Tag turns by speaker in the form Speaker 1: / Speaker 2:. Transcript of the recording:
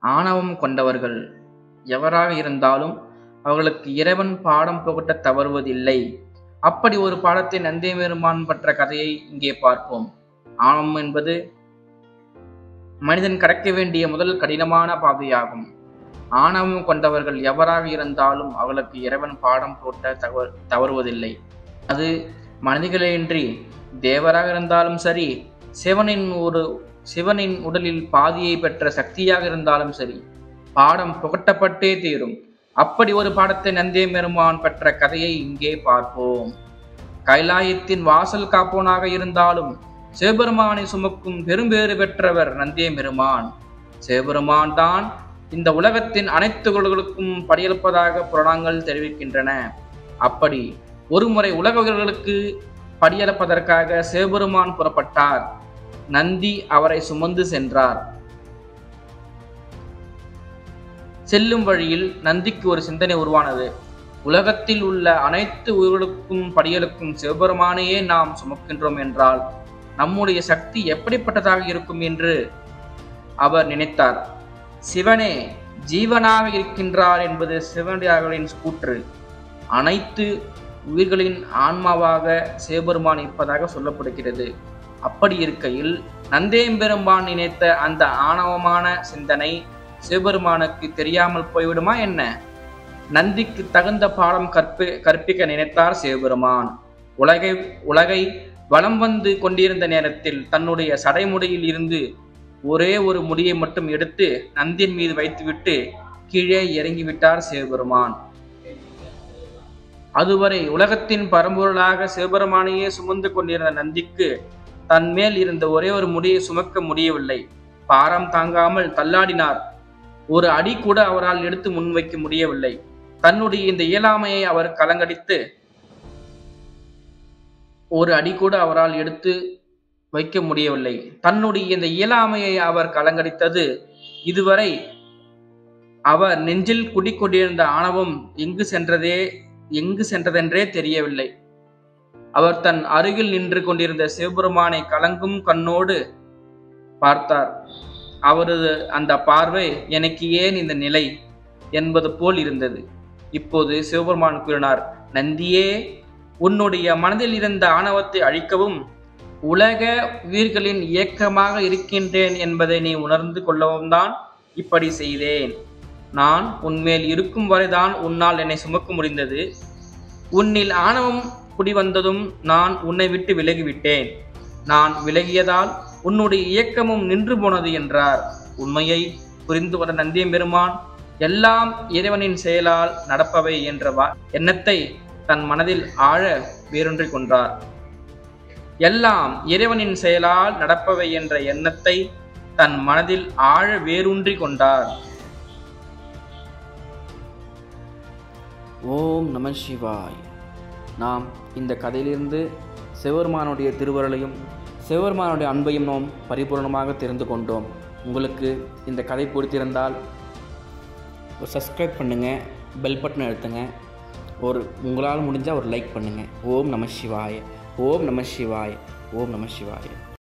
Speaker 1: ஆணவம் கொண்டவர்கள் எவராக இருந்தாலும் அவர்களுக்கு இறைவன் பாடம் புகட்ட தவறுவதில்லை. அப்படி ஒரு பாடத்தை நந்தியம்பெருமான் பற்ற கதையை இங்கே பார்ப்போம். ஆணவம் என்பது மனிதன் கடக்க வேண்டிய முதல் கடினமான பாதையாகும். ஆணவம் கொண்டவர்கள் எவராக இருந்தாலும் அவர்களுக்கு இறைவன் பாடம் புகட்ட தவறுவதில்லை. அது மனிதர்களேயின்றி தேவராக இருந்தாலும் சரி, சிவனின் உடலில் பாதியை பெற்ற சக்தியாக இருந்தாலும் சரி, பாடம் புகட்டப்பட்டே தீரும். அப்படி ஒரு பாடத்தை நந்தியம்பெருமான் பெற்ற கதையை இங்கே பார்ப்போம். கைலாயத்தின் வாசல் காப்போனாக இருந்தாலும் சிவபெருமானை சுமக்கும் பெரும்பேறு பெற்றவர் நந்தியம்பெருமான். சிவபெருமான் தான் இந்த உலகத்தின் அனைத்து உலகளுக்கும் படியெடுப்பதாக புராணங்கள் தெரிவிக்கின்றன. அப்படி ஒருமுறை உலகர்களுக்கு படியெடுப்பதற்காக சிவபெருமான் புறப்பட்டார். நந்தி அவரை சுமந்து சென்றார். செல்லும் வழியில் நந்திக்கு ஒரு சிந்தனை உருவானது. உலகத்தில் உள்ள அனைத்து உயிர்களுக்கும் படியலுக்கும் சிவபெருமானையே நாம் சுமக்கின்றோம் என்றால் நம்முடைய சக்தி எப்படிப்பட்டதாக இருக்கும் என்று அவர் நினைத்தார். சிவனே ஜீவனாக இருக்கின்றார் என்பது சிவனடியார்களின் கூற்று. அனைத்து உயிர்களின் ஆன்மாவாக சிவபெருமான் இருப்பதாக சொல்லப்படுகிறது. அப்படி இருக்கையில் நந்தியம்பெருமான் நினைத்த அந்த ஆணவமான சிந்தனை சிவபெருமானுக்கு தெரியாமல் போய்விடுமா என்ன? நந்திக்கு தகுந்த பாடம் கற்பிக்க நினைத்தார் சிவபெருமான். உலகை வலம் வந்து கொண்டிருந்த நேரத்தில் தன்னுடைய சடைமுடியில் இருந்து ஒரே ஒரு முடியை மட்டும் எடுத்து நந்தியின் மீது வைத்துவிட்டு கீழே இறங்கிவிட்டார் சிவபெருமான். அதுவரை உலகத்தின் பரம்பொருளாக சிவபெருமானையே சுமந்து கொண்டிருந்த நந்திக்கு தன் மேல் இருந்த ஒரே ஒரு முடியை சுமக்க முடியவில்லை. பாரம் தாங்காமல் தள்ளாடினார். ஒரு அடி கூட அவரால் எடுத்து முன்வைக்க முடியவில்லை. தன்னுடைய இந்த இயலாமையை அவர் கலங்கடித்து ஒரு அடி கூட அவரால் எடுத்து வைக்க முடியவில்லை. தன்னுடைய இந்த இயலாமையை அவர் கலங்கடித்தது. இதுவரை அவர் நெஞ்சில் குடிக்கொண்டிருந்த ஆணவம் எங்கு சென்றதென்றே தெரியவில்லை. அவர் தன் அருகில் நின்று கொண்டிருந்த சிவபெருமானை கலங்கும் கண்ணோடு பார்த்தார். அவரது அந்த பார்வை எனக்கு ஏன் இந்த நிலை என்பது போல் இருந்தது. இப்போது சிவபெருமான் கூறினார், நந்தியே, உன்னுடைய மனதில் இருந்த ஆணவத்தை அழிக்கவும் உலக உயிர்களின் இயக்கமாக இருக்கின்றேன் என்பதை நீ உணர்ந்து கொள்ளவும் தான் இப்படி செய்தேன். நான் உன்மேல் இருக்கும் வரைதான் உன்னால் என்னை சுமக்க முடிந்தது. உன்னில் ஆணவம் குடிவந்ததும் நான் உன்னை விட்டு விலகிவிட்டேன். நான் விலகியதால் உன்னுடைய இயக்கமும் நின்று போனது என்றார். உண்மையை புரிந்து கொண்ட நந்தியம்பெருமான் எல்லாம் இறைவனின் செயலால் நடப்பவை என்ற எண்ணத்தை தன் மனதில் ஆழ வேரூன்றி கொண்டார். எல்லாம் இறைவனின் செயலால் நடப்பவை என்ற எண்ணத்தை தன் மனதில் ஆழ வேரூன்றி கொண்டார்.
Speaker 2: ஓம் நம சிவாய். நாம் இந்த கதையிலிருந்து சிவபெருமானுடைய திருவருளையும் சிவபெருமானுடைய அன்பையும் நாம் பரிபூர்ணமாக தெரிந்து கொண்டோம். உங்களுக்கு இந்த கதை பிடித்திருந்தால் ஒரு சப்ஸ்கிரைப் பண்ணுங்கள், பெல் பட்டன் அழுத்துங்க, உங்களால் முடிஞ்சால் ஒரு லைக் பண்ணுங்கள். ஓம் நம சிவாய, ஓம் நம சிவாய, ஓம் நம சிவாய.